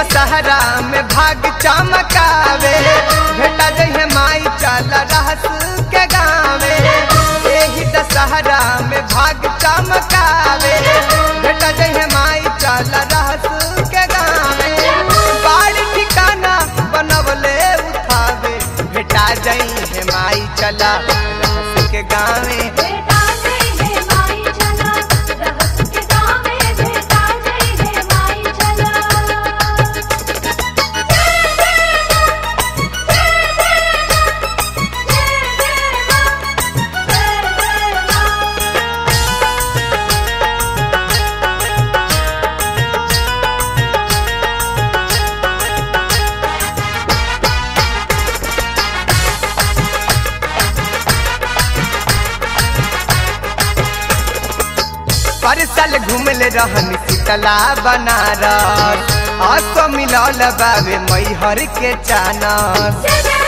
दशहरा में भाग चमकावे भेटा जइहे माई चल रहस के गावे। एही दशहरा में भाग चमकावे भेटा जइहे माई चल रहस के गावे। बाड़ी ठिकाना बनवले उठावे भेटा जइहे माई चल रहस के गावे। परसल घूमले रहन शीतला बनारस आसो मिलल बाबे मैहर के चानस।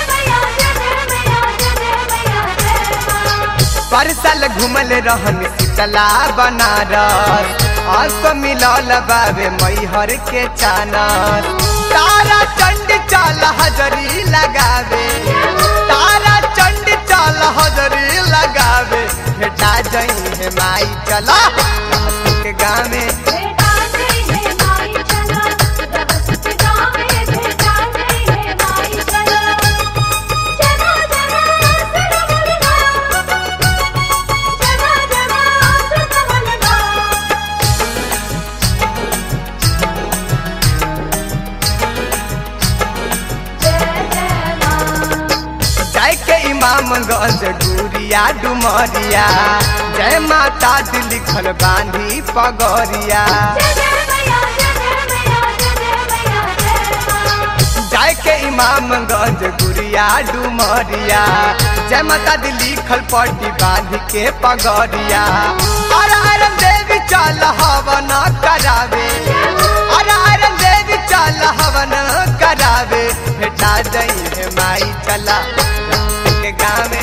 परसल घूमले रहन शीतला बनारस आसो मिलल बाबे मैहर के चानस। तारा चंडी चाल हजरी लगावे तारा चंडी चाल हजरी लगावे भेटा जइहे माई चला के गावे। इमामगंज गुरिया डुमरिया जय माता दी लिखल बांधी पगरिया। जाय के इमामगंज गुरिया डुमरिया जय माता दी लिखल पट्टी बांधी के पगरिया। अरे देवी चल हवन करावे अरे देवी चल हवन करावे भेटा जइहे माई चला के गावे।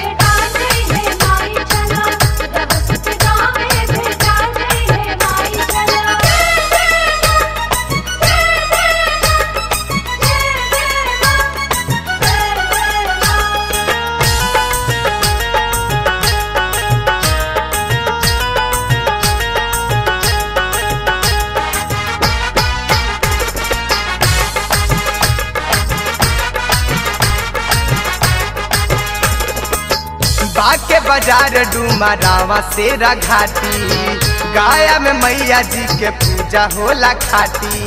बाके बाजार डुमरावा शेरा घाटी गाया में मैया जी के पूजा होला खाटी।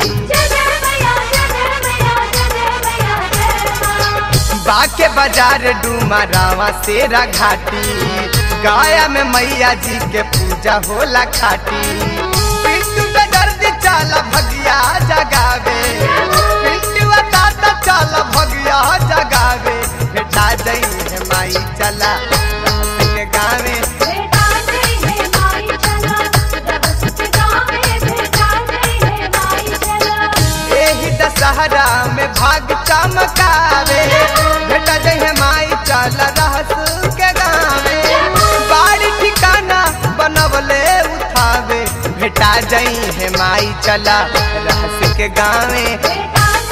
बाके बाजार डुमरावा शेरा घाटी गाया में मैया जी के पूजा होला खाटी। पिंटू पे दर्द चल भगिया जगावे पिंटू ताता चल भगिया जगावे भेटा जइहे माई चला के गावे। एही दशहरा में भाग चमकावे भेटा जइहे माई चल रहस के गावे। बाड़ी ठिकाना बनवले उठावे भेटा जइहे माई चला रहस के गावे।